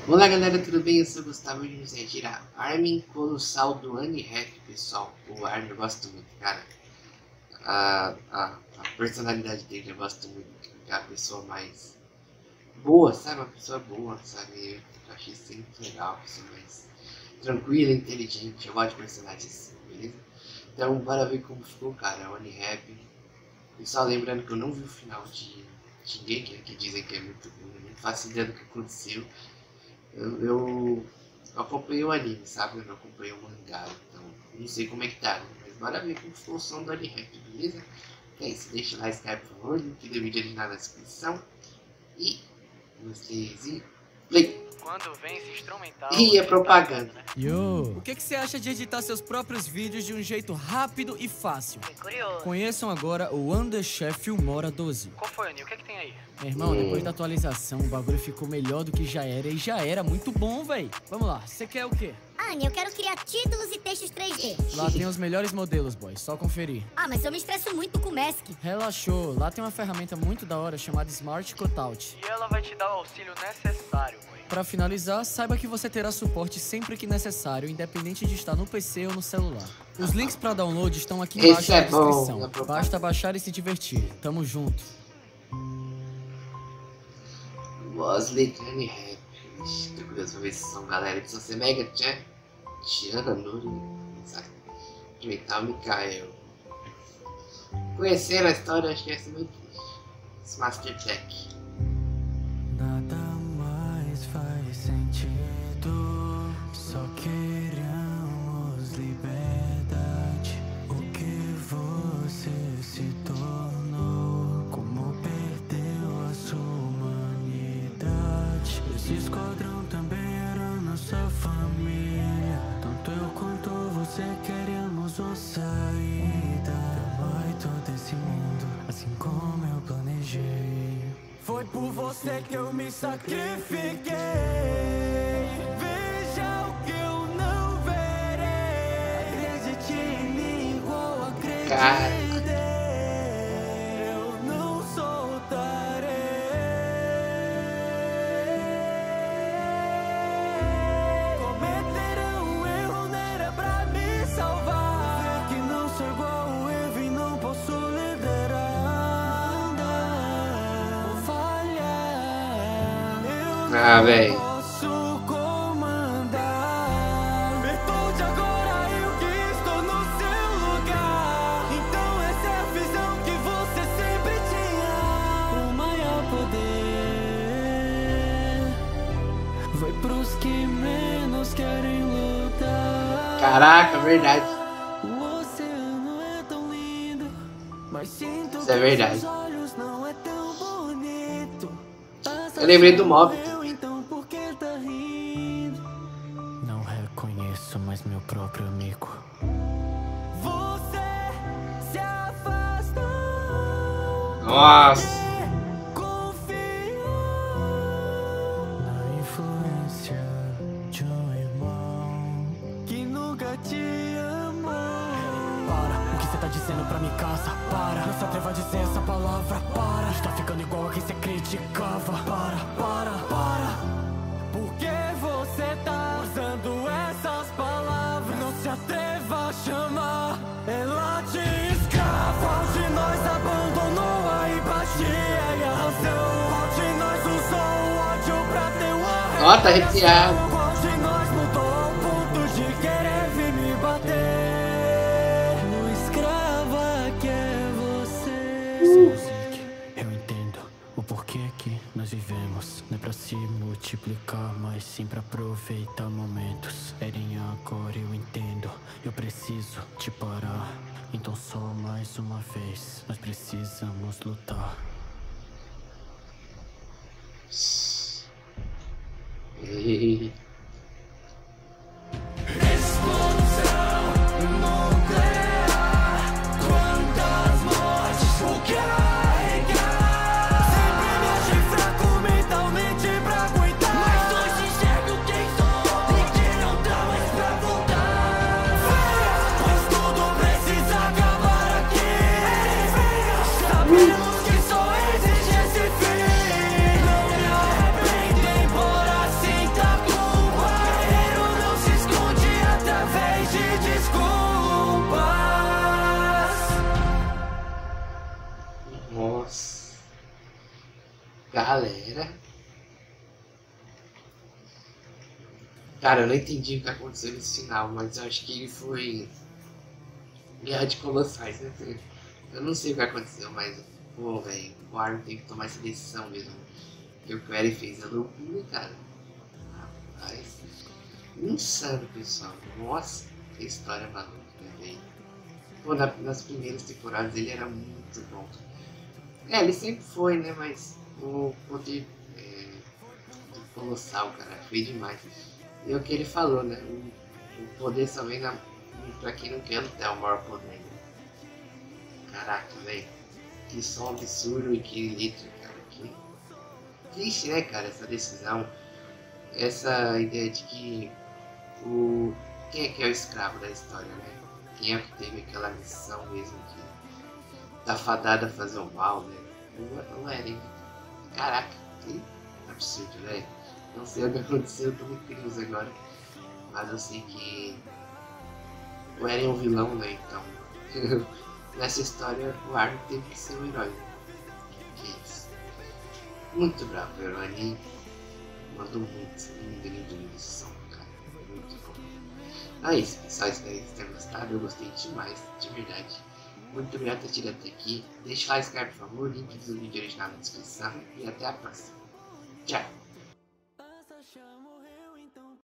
Olá galera, tudo bem? Eu sou o Gustavo e vamos reagir a Armin Colossal do Unhappy, pessoal. O Armin eu gosto muito, cara. A personalidade dele eu gosto muito. É a pessoa mais boa, sabe? Uma pessoa boa, sabe? Eu achei isso muito legal, uma pessoa mais tranquila, inteligente. Eu gosto de personagens assim, beleza? Então bora ver como ficou, cara, o Unhappy. E só lembrando que eu não vi o final de Shingeki, que dizem que é muito ruim, eu não faço ideia do que aconteceu. Eu acompanhei o anime, sabe? Eu não acompanhei o mangá, então não sei como é que tá, mas bora ver como ficou o som do Unhappy, beleza? É isso, deixa o like, por favor, link do vídeo ali na descrição. E vocês e play! Quando vem esse instrumental... E a propaganda. Yo! O que você acha de editar seus próprios vídeos de um jeito rápido e fácil? Fiquei curioso. Conheçam agora o Wonderchef Filmora 12. Qual foi, Anil? O que é que tem aí? Meu irmão, depois da atualização, o bagulho ficou melhor do que já era e já era muito bom, véi. Vamos lá, você quer o quê? Anny, eu quero criar títulos e textos 3D. Lá tem os melhores modelos, boy, só conferir. Ah, mas eu me estresso muito com o Mask. Relaxou, lá tem uma ferramenta muito da hora chamada Smart Cutout. E ela vai te dar o auxílio necessário, boy. Pra finalizar, saiba que você terá suporte sempre que necessário, independente de estar no PC ou no celular. Os links pra download estão aqui embaixo Esse é na descrição. bom. Basta baixar e se divertir. Tamo junto. Bosley Unhappy. Tô curioso pra ver se são galera que são ser Mega Chan, Tiana, Nuri, Metal, Mikael. Conhecer a história, acho que ia ser muito triste. Esse Master Tech. Nada mais faz sentido, só queremos liberdade. O que você se tornou, como perdeu a sua humanidade. Esse esquadrão também era nossa família, tanto eu quanto você queríamos uma saída do noito desse mundo, assim como eu planejei. Foi por você que eu me sacrifiquei. Veja o que eu não verei. Acredite em mim igual acreditei. Eu não soltarei. Cometerão um erro, não era pra me salvar. Ver que não sou igual eu e não posso liderar. Ah, véi. Posso comandar. Pergunte agora eu que estou no seu lugar. Então essa é a visão que você sempre tinha. O maior poder vai pros que menos querem lutar. Caraca, verdade. O oceano é tão lindo, mas sinto Isso é verdade. que seus olhos não é tão bonito. Eu lembrei do Mob. Então por que tá rindo? Não reconheço mais meu próprio amigo. Você se afastou. Nossa. Confiou na influência de um irmão que nunca te amou. Para, o que você tá dizendo pra mim, casa? Para, não se atreva a dizer essa palavra. Para, está ficando igual a quem você criticava. Para. Por que você tá usando essas palavras? Não se atreva a chamar ela de escrava. Qual de nós abandonou a empatia e a razão? Qual de nós usou o ódio pra ter uma Ó, tá arrepiado. Qual de nós mudou ao ponto de querer vir me bater? O escrava que é você. Eu entendo o porquê que nós vivemos. Não é pra se multiplicar, mas sim pra aproveitar momentos. Erem agora, eu entendo. Eu preciso te parar. Então só mais uma vez nós precisamos lutar. E... Explosão nuclear. Quantas mortes vou carregar? Sempre me achei fraco mentalmente pra aguentar, mas hoje enxergo quem sou e que não dá mais pra voltar. Pois tudo precisa acabar aqui. Sabemos que só existe esse fim. Não me arrependem por assim tá. Cara, eu não entendi o que aconteceu nesse final, mas eu acho que ele foi Guerra de Colossais, né? Eu não sei o que aconteceu, mas, pô, velho, o Armin tem que tomar essa decisão mesmo. Porque o que o Eren fez é loucura, cara. Rapaz, insano, pessoal. Nossa, que história maluca, né, velho? Pô, nas primeiras temporadas ele era muito bom. É, ele sempre foi, né? Mas o poder do Colossal, cara, foi demais. E é o que ele falou, né? O poder só vem pra quem não quer lutar, o maior poder. Né? Caraca, velho. Que som absurdo e que letra, cara. Que triste, né, cara, essa decisão. Essa ideia de que quem é que é o escravo da história, né? Quem é que teve aquela missão mesmo que tá fadada a fazer o mal, né? O Eren. Caraca, que absurdo, velho. Não sei o que aconteceu, eu tô muito curioso agora. Mas eu sei que o Eren é um vilão, né? Então, nessa história, o Armin teve que ser o herói. Que é isso. Muito bravo, o Eren mandou muito, não tem dúvida disso, cara. Muito bom. É isso, pessoal. Espero que vocês tenham gostado. Eu gostei demais, de verdade. Muito obrigado por ter tido até aqui. Deixa o like, por favor. Link do vídeo original na descrição. E até a próxima. Tchau.